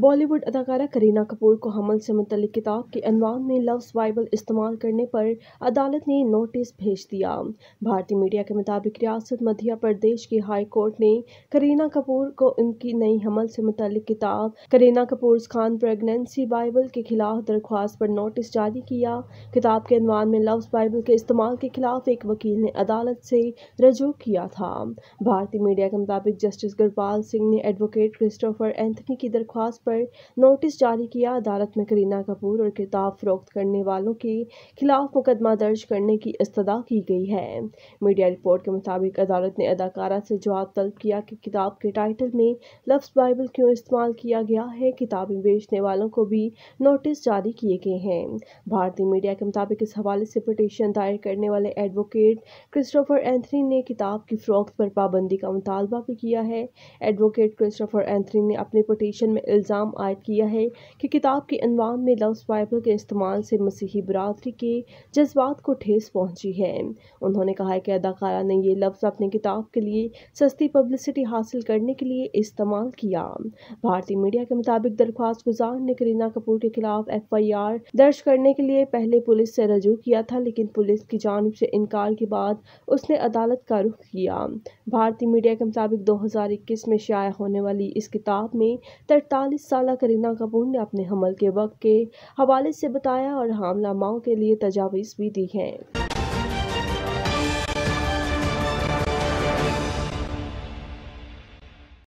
बॉलीवुड अदाकारा करीना कपूर को हमल से मुतल्लिक किताब के अनवान में लफ्ज़ बाइबल इस्तेमाल करने पर अदालत ने नोटिस भेज दिया। भारतीय मीडिया के मुताबिक रियासत मध्य प्रदेश की हाई कोर्ट ने करीना कपूर को उनकी नई हमल से मुतल्लिक किताब करीना कपूर्स खान प्रेगनेंसी बाइबल के खिलाफ दरख्वास्त पर नोटिस जारी किया। किताब के अनवान में लफ्ज़ बाइबल के इस्तेमाल के खिलाफ एक वकील ने अदालत से रजू किया था। भारतीय मीडिया के मुताबिक जस्टिस गुरपाल सिंह ने एडवोकेट क्रिस्टोफर एंथनी की दरख्वास्त पर नोटिस जारी किया। अदालत में करीना कपूर और किताब फरोख्त करने वालों के खिलाफ मुकदमा दर्ज करने की इस्तदा की गई है। मीडिया रिपोर्ट के मुताबिक अदालत ने अदाकारा से जवाब तलब किया कि किताब के टाइटल में लफ्ज़ बाइबल क्यों इस्तेमाल किया गया है। किताबें बेचने वालों को भी नोटिस जारी किए गए हैं। भारतीय मीडिया के मुताबिक इस हवाले से पिटीशन दायर करने वाले एडवोकेट क्रिस्टोफर एंथनी ने किताब की फरोख्त पर पाबंदी का मुतालबा भी किया है। एडवोकेट क्रिस्टोफर एंथनी ने अपने पिटीशन में इल्ज़ाम आयद किया है कि किताब के अनवान में लफ्ज़ बाइबल के इस्तेमाल से मसीही बरादरी के जज्बात को ठेस पहुंची है। उन्होंने कहा है कि अदाकारा ने ये लफ्ज़ अपनी किताब के लिए सस्ती पब्लिसिटी हासिल करने के लिए इस्तेमाल किया। भारतीय मीडिया के मुताबिक दरख्वास्त गुजार ने करीना कपूर के खिलाफ FIR दर्ज करने के लिए पहले पुलिस से रजू किया था, लेकिन पुलिस की जानिब से इनकार के बाद उसने अदालत का रुख किया। भारतीय मीडिया के मुताबिक 2021 में शाया होने वाली इस किताब में 43 साला करीना कपूर ने अपने हमल के वक्त के हवाले से बताया और हामला माओं के लिए तजावीज़ भी दी हैं।